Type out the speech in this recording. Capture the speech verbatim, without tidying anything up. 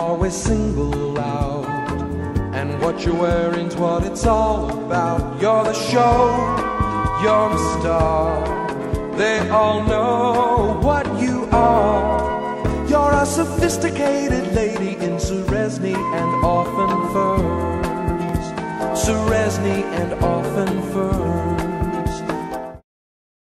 always single out, and what you're wearing's what it's all about. You're the show, you're the star, they all know what you are. You're a sophisticated lady in Suresne and often furs, Suresne and often